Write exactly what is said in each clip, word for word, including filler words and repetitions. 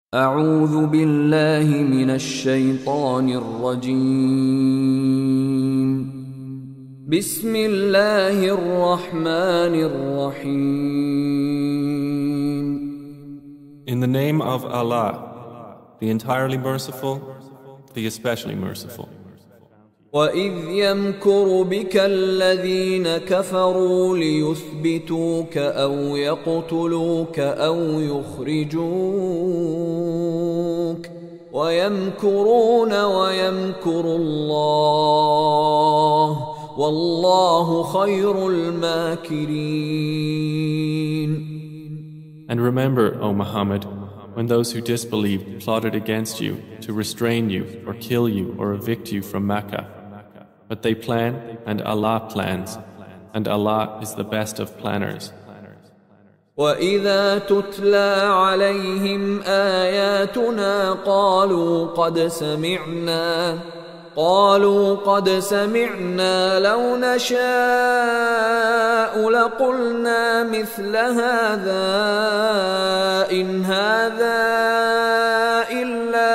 أعوذ بالله من الشيطان الرجيم. بسم الله الرحمن الرحيم. In the name of Allah, the entirely merciful, the especially merciful. وَإِذْ يَمْكُرُ بِكَ الَّذِينَ كَفَرُوا لِيُثْبِتُوكَ أَوْ يَقْتُلُوكَ أَوْ يُخْرِجُوكَ وَيَمْكُرُونَ وَيَمْكُرُ اللَّهُ وَاللَّهُ خَيْرُ الْمَاكِرِينَ. And remember, O Muhammad, when those who disbelieved plotted against you to restrain you or kill you or evict you from Mecca. But they plan, and Allah plans, and Allah is the best of planners. وَإِذَا تُتْلَى عَلَيْهِمْ آيَاتُنَا قَالُوا قَدْ سَمِعْنَا قالوا قد سمعنا لو نشاء لقلنا مثل هذا إن هذا إلا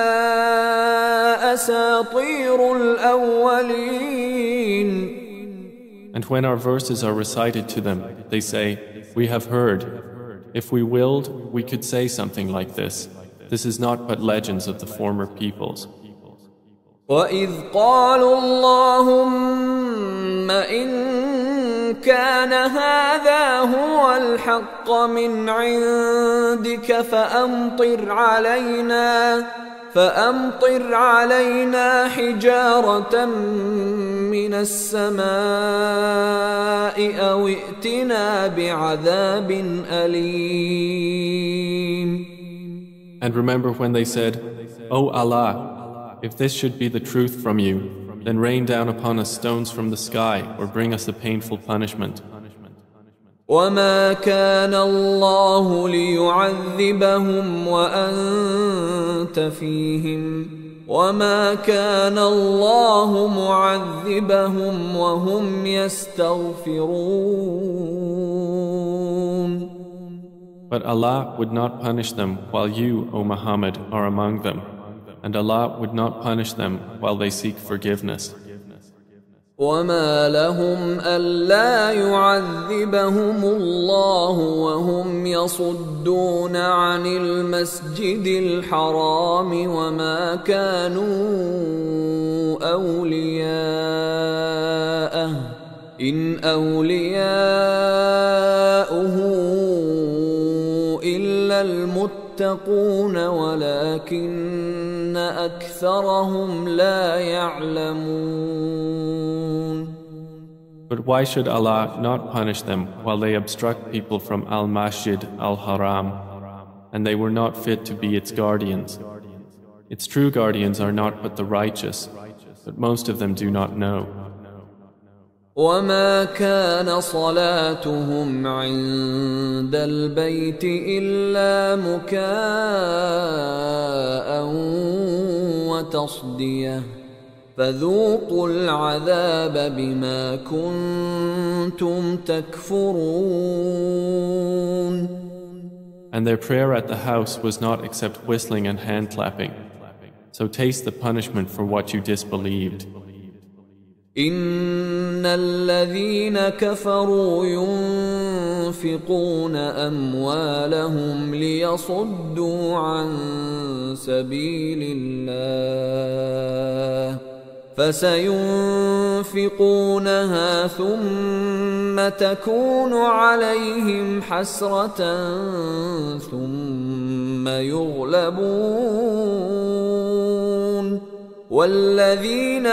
أساطير الأولين. And when our verses are recited to them, they say, "We have heard. If we willed, we could say something like this. This is not but legends of the former peoples." وَإِذْ قَالُوا اللَّهُمَّ إِن كَانَ هَذَا هُوَ الْحَقَّ مِنْ عِندِكَ فَأَمْطِرْ عَلَيْنَا فَأَمْطِرْ عَلَيْنَا حِجَارَةً مِنَ السَّمَاءِ أَوْ ائْتِنَا بِعَذَابٍ أَلِيمٍ. And remember when they said, "O Allah, if this should be the truth from you, then rain down upon us stones from the sky or bring us a painful punishment." وَمَا كَانَ اللَّهُ لِيُعَذِّبَهُمْ وَأَنْتَ فِيهِمْ وَمَا كَانَ اللَّهُ مُعَذِّبَهُمْ وَهُمْ يَسْتَغْفِرُونَ. But Allah would not punish them while you, O Muhammad, are among them. And Allah would not punish them while they seek forgiveness. وَمَا لَهُمْ أَلَّا يُعَذِّبَهُمُ اللَّهُ وَهُمْ يَصُدُّونَ عَنِ الْمَسْجِدِ الْحَرَامِ وَمَا كَانُوا أَوْلِيَاءَهُ إِنْ أَوْلِيَاؤُهُ إِلَّا الْمُتَّقُونَ وَلَكِنَّ أَكْثَرَهُمْ لَا يَعْلَمُونَ. But why should Allah not punish them while they obstruct people from Al-Masjid Al-Haram, and they were not fit to be its guardians? Its true guardians are not but the righteous, but most of them do not know. وَمَا كَانَ صَلَاتُهُمْ عِندَ الْبَيْتِ إِلَّا مُكَاءً وَتَصْدِيَةً فَذُوقُوا الْعَذَابَ بِمَا كُنتُمْ تَكْفُرُونَ. And their prayer at the house was not except whistling and hand clapping. So taste the punishment for what you disbelieved. إِنَّ الَّذِينَ كَفَرُوا يُنْفِقُونَ أَمْوَالَهُمْ لِيَصُدُّوا عَنْ سَبِيلِ اللَّهِ فَسَيُنْفِقُونَهَا ثُمَّ تَكُونُ عَلَيْهِمْ حَسْرَةً ثُمَّ يُغْلَبُونَ وَالَّذِينَ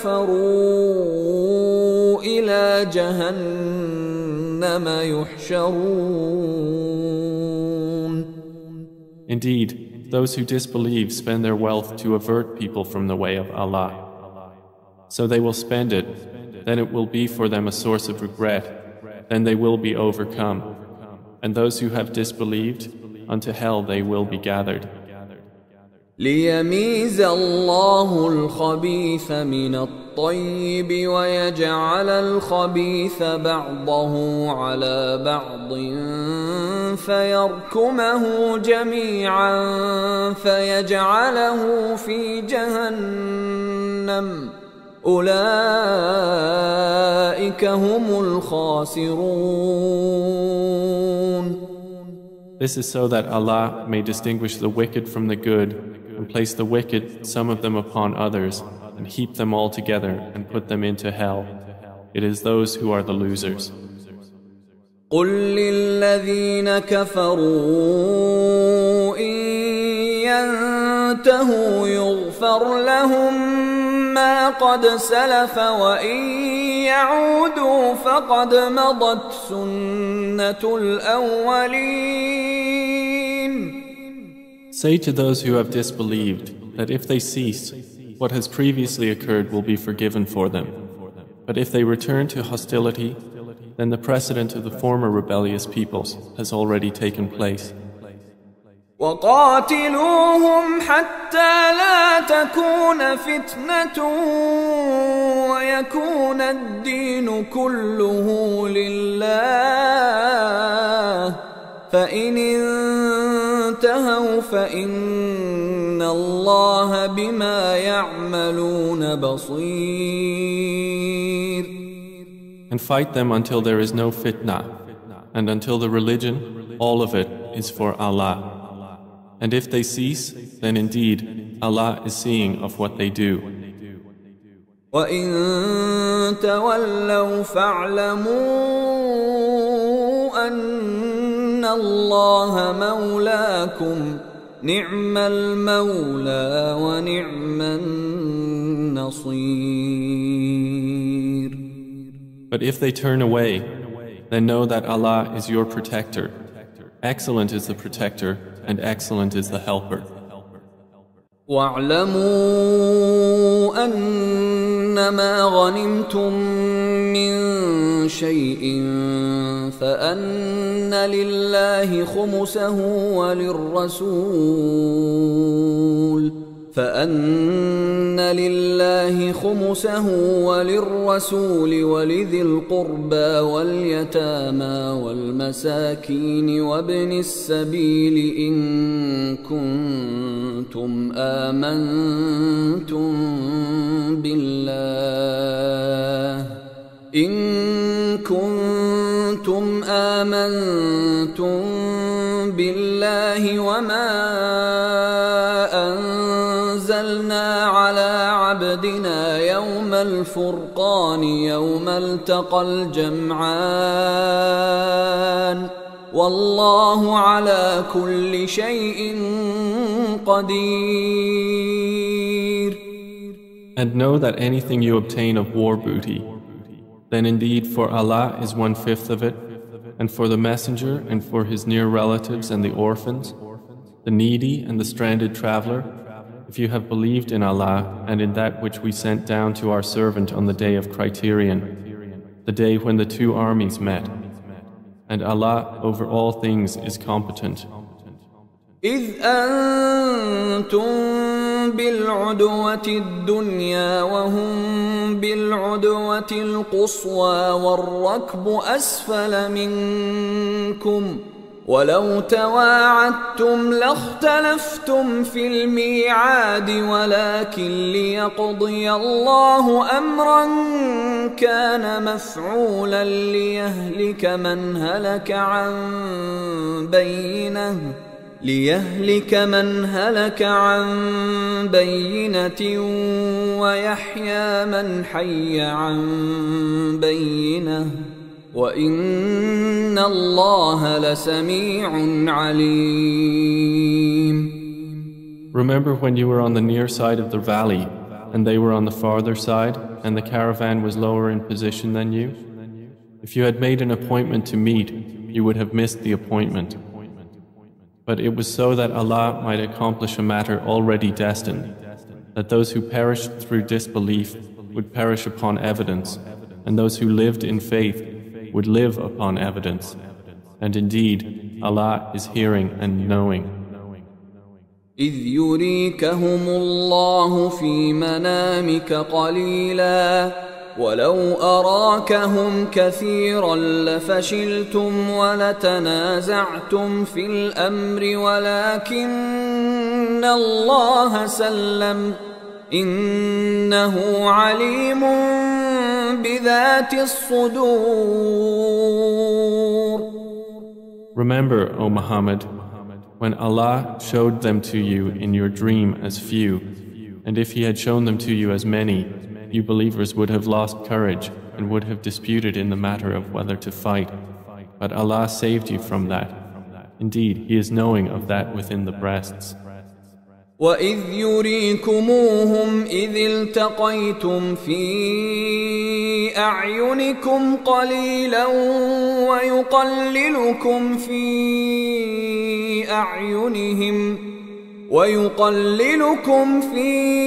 كَفَرُوا إِلَى جَهَنَّمَ يُحْشَرُونَ. Indeed, those who disbelieve spend their wealth to avert people from the way of Allah. So they will spend it, then it will be for them a source of regret, then they will be overcome. And those who have disbelieved, unto hell they will be gathered. ليميز الله الخبيث من الطيب ويجعل الخبيث بعضه على بعض فيركمه جميعا فيجعله في جهنم أولئك هم الخاسرون. This is so that Allah may distinguish the wicked from the good and place the wicked, some of them upon others, and heap them all together and put them into hell. It is those who are the losers. قل للذين كفروا إن ينتهوا يغفر لهم ما قد سلف وإن يعودوا فقد مضت سنة الأولين. Say to those who have disbelieved that if they cease, what has previously occurred will be forgiven for them. But if they return to hostility, then the precedent of the former rebellious peoples has already taken place. وقاتلوهم حتى لا تكون فتنة ويكون الدين كله لله فإن انتهوا فإن الله بما يعملون بصير. And fight them until there is no fitna, and until the religion, all of it, is for Allah. And if they cease, then indeed Allah is seeing of what they do. وَإِن تَوَلَّوْا فَاعْلَمُوا أَنَّ اللَّهَ مَوْلَاكُمْ نِعْمَ الْمَوْلَى وَنِعْمَ النَّصِيرُ. But if they turn away, then know that Allah is your protector. Excellent is the protector, and excellent is the helper. وَاعْلَمُوا أَنَّمَا غَنِمْتُم مِّن شَيْءٍ فَأَنَّ لِلَّهِ خُمُسَهُ وَلِلرَّسُولِ فأن لله خمسه وللرسول ولذي القربى واليتامى والمساكين وابن السبيل إن كنتم آمنتم بالله إن كنتم آمنتم بالله وما أنزلنا على عبدنا يوم الفرقان يوم التقى الجمعان والله على كل شيء قدير. And know that anything you obtain of war booty, then indeed for Allah is one-fifth of it, and for the messenger and for his near relatives and the orphans, the needy and the stranded traveler, if you have believed in Allah and in that which we sent down to our servant on the day of criterion, the day when the two armies met. And Allah over all things is competent. إذ أنتم بالعدوة الدنيا وهم بالعدوة القصوى والركب أسفل منكم ولو تواعدتم لاختلفتم في الميعاد ولكن ليقضي الله أمرا كان مفعولا ليهلك من هلك عن بينه ليهلك من هلك عن بينة ويحيى من حي عن بينة وإن الله لسميع عليم. Remember when you were on the near side of the valley and they were on the farther side and the caravan was lower in position than you? If you had made an appointment to meet, you would have missed the appointment. But it was so that Allah might accomplish a matter already destined, that those who perished through disbelief would perish upon evidence, and those who lived in faith would live upon evidence. And indeed, Allah is hearing and knowing. إذ يريكهم الله في منامك قليلا ولو أراكهم كثيرا لفشلتم ولتنازعتم في الأمر ولكن الله سلم إنه عليم بذات الصدور. Remember, O Muhammad, when Allah showed them to you in your dream as few, and if He had shown them to you as many, you believers would have lost courage and would have disputed in the matter of whether to fight. But Allah saved you from that. Indeed, He is knowing of that within the breasts. وَإِذْ يُرِيكُمُوهُمْ إِذِ الْتَقَيْتُمْ فِي أَعْيُنِكُمْ قَلِيلًا وَيُقَلِّلُكُمْ فِي أَعْيُنِهِمْ وَيُقَلِّلُكُمْ فِي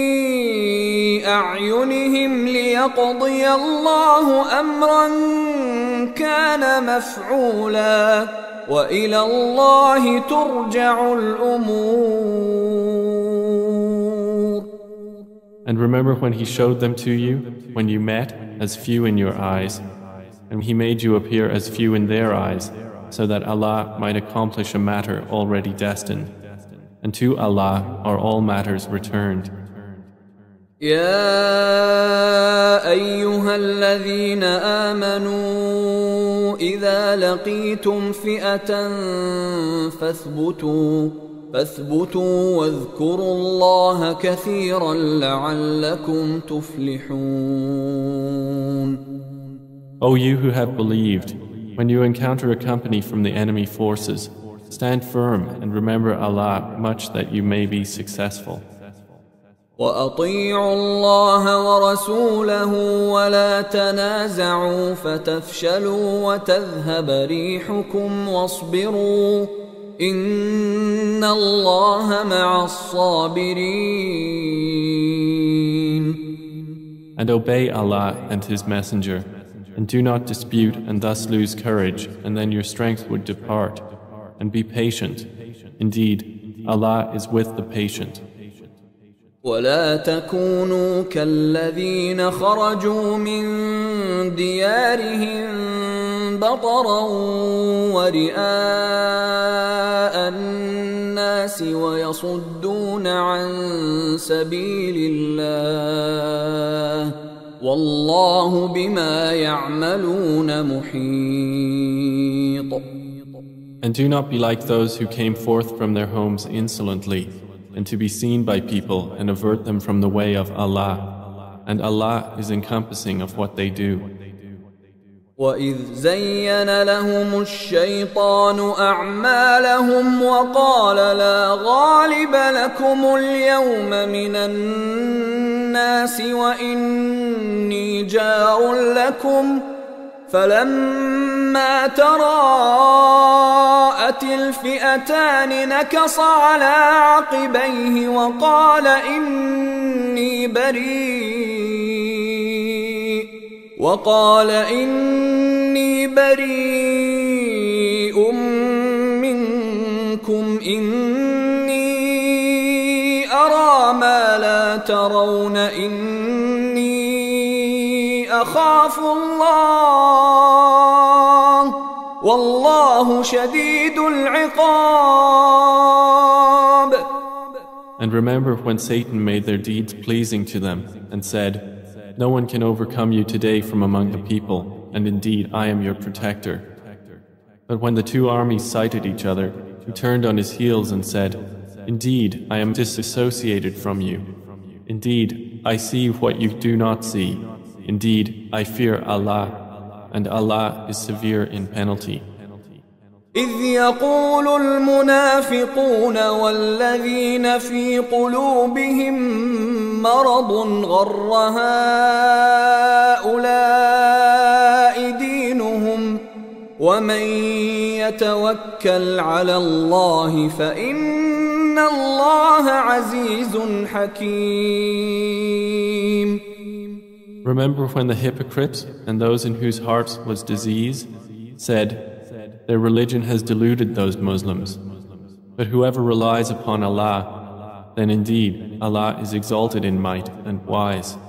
أَعْيُنِهِمْ لِيَقْضِيَ اللَّهُ أَمْرًا كَانَ مَفْعُولًا وَإِلَى اللَّهِ تُرْجَعُ الْأُمُورُ. And remember when He showed them to you, when you met as few in your eyes, and He made you appear as few in their eyes, so that Allah might accomplish a matter already destined. And to Allah are all matters returned. يا أيها الذين آمنوا إذا لقيتم فئة فاثبتوا فاثبتوا واذكروا الله كثيرا لعلكم تفلحون. O you who have believed, when you encounter a company from the enemy forces, stand firm and remember Allah much that you may be successful. وأطيعوا الله ورسوله ولا تنازعوا فتفشلوا وتذهب ريحكم واصبروا إن الله مع الصابرين. And obey Allah and His Messenger, and do not dispute and thus lose courage, and then your strength would depart. And be patient. Indeed, Allah is with the patient. ولا تكونوا كالذين خرجوا من ديارهم بطرا ورئاء الناس ويصدون عن سبيل الله والله بما يعملون محيط. And do not be like those who came forth from their homes insolently, and to be seen by people and avert them from the way of Allah. And Allah is encompassing of what they do. وَإِذْ زَيَّنَ لَهُمُ الشَّيْطَانُ أَعْمَالَهُمْ وَقَالَ لَا غَالِبَ لَكُمُ الْيَوْمَ مِنَ النَّاسِ وَإِنِّي جَارٌ لَكُمْ فلما تراءت الفئتان نكص على عقبيه وقال إني بريء وقال إني بريء منكم إني أرى ما لا ترون إني أخاف الله والله شديد العقاب. And remember when Satan made their deeds pleasing to them and said, no one can overcome you today from among the people, and indeed I am your protector. But when the two armies sighted each other, he turned on his heels and said, indeed I am disassociated from you. Indeed I see what you do not see. Indeed, I fear Allah, and Allah is severe in penalty. إذ يقول المنافقون والذين في قلوبهم مرض غر هؤلاء دينهم ومن يتوكل على الله فإن الله عزيز حكيم. Remember when the hypocrites and those in whose hearts was disease said, their religion has deluded those Muslims. But whoever relies upon Allah, then indeed Allah is exalted in might and wise.